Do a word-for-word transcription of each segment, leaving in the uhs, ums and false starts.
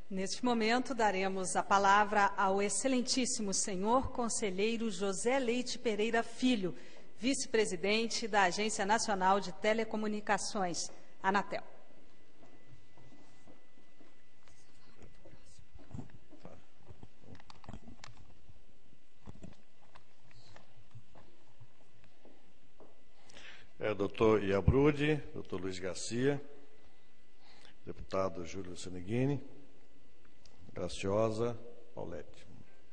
Neste momento, daremos a palavra ao excelentíssimo senhor conselheiro José Leite Pereira Filho, vice-presidente da Agência Nacional de Telecomunicações, Anatel. É, doutor Iabrude, doutor Luiz Garcia, deputado Júlio Seneghini, Graciosa Paulete.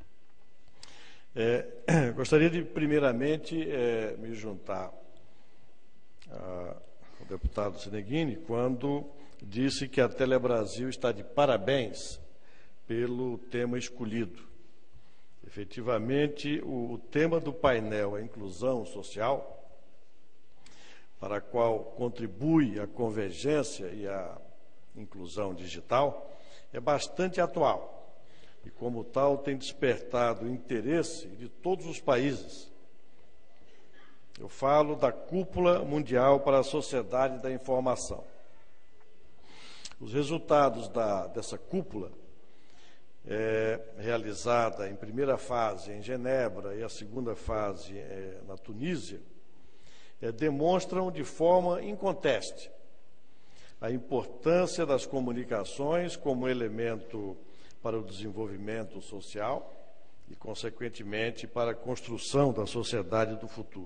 É, gostaria de, primeiramente, é, me juntar a, ao deputado Seneghini quando disse que a Telebrasil está de parabéns pelo tema escolhido. Efetivamente, o, o tema do painel, a inclusão social, para a qual contribui a convergência e a inclusão digital, é bastante atual e, como tal, tem despertado o interesse de todos os países. Eu falo da Cúpula Mundial para a Sociedade da Informação. Os resultados da, dessa cúpula, é, realizada em primeira fase em Genebra e a segunda fase é, na Tunísia, É, demonstram de forma inconteste a importância das comunicações como elemento para o desenvolvimento social e, consequentemente, para a construção da sociedade do futuro.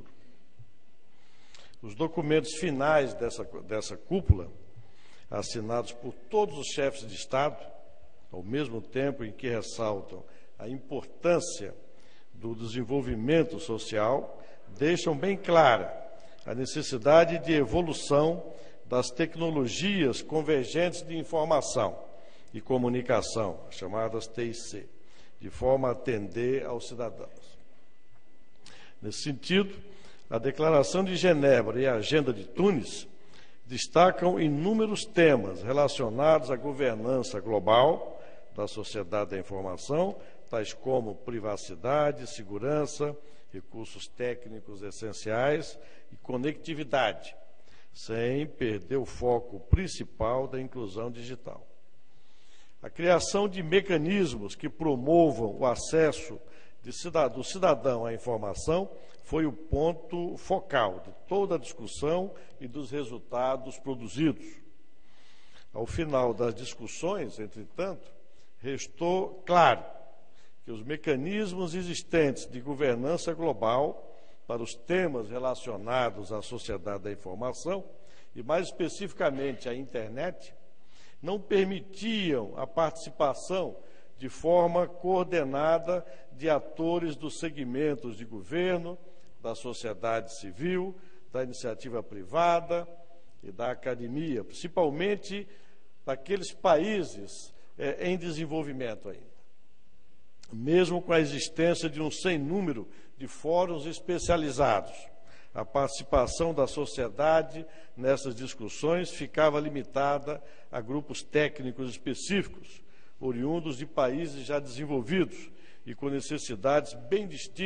Os documentos finais dessa, dessa cúpula, assinados por todos os chefes de Estado, ao mesmo tempo em que ressaltam a importância do desenvolvimento social, deixam bem clara a necessidade de evolução das tecnologias convergentes de informação e comunicação, chamadas T I C, de forma a atender aos cidadãos. Nesse sentido, a Declaração de Genebra e a Agenda de Tunis destacam inúmeros temas relacionados à governança global da sociedade da informação, tais como privacidade, segurança, recursos técnicos essenciais e conectividade, sem perder o foco principal da inclusão digital. A criação de mecanismos que promovam o acesso de cidadão, do cidadão à informação foi o ponto focal de toda a discussão e dos resultados produzidos. Ao final das discussões, entretanto, restou claro que os mecanismos existentes de governança global para os temas relacionados à sociedade da informação, e mais especificamente à internet, não permitiam a participação de forma coordenada de atores dos segmentos de governo, da sociedade civil, da iniciativa privada e da academia, principalmente daqueles países eh, em desenvolvimento ainda. Mesmo com a existência de um sem número de fóruns especializados, a participação da sociedade nessas discussões ficava limitada a grupos técnicos específicos, oriundos de países já desenvolvidos e com necessidades bem distintas